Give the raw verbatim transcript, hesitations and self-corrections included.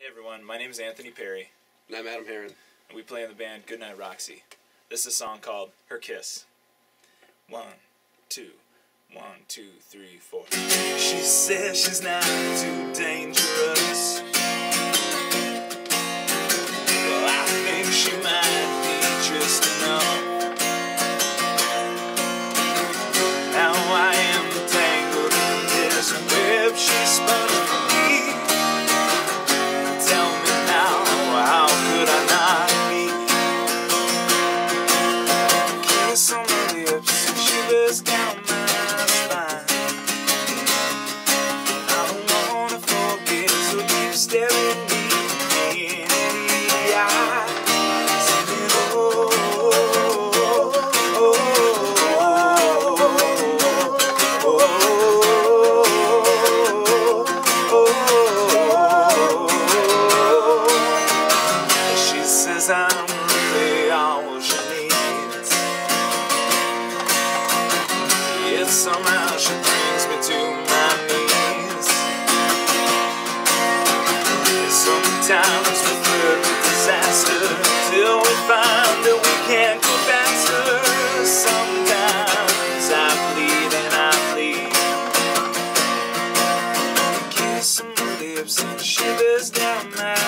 Hey everyone, my name is Anthony Perry. And I'm Adam Heron. And we play in the band Goodnight Roxy. This is a song called Her Kiss. One, two, one, two, three, four. She says she's not too dangerous. Well, I think she might be just enough. Now I am tangled in this web she spun for me. Tell me now, how could I not be? Kiss on my lips and shivers down my spine. I don't wanna forget, so keep staring me in the eye. Singing, oh, oh, oh, oh, oh. She says I'm really all she needs. Yet somehow she brings me to my knees. Sometimes we flirt with disaster till we find that we can't go faster. Sometimes I bleed and I bleed. Kiss on my lips and shivers down my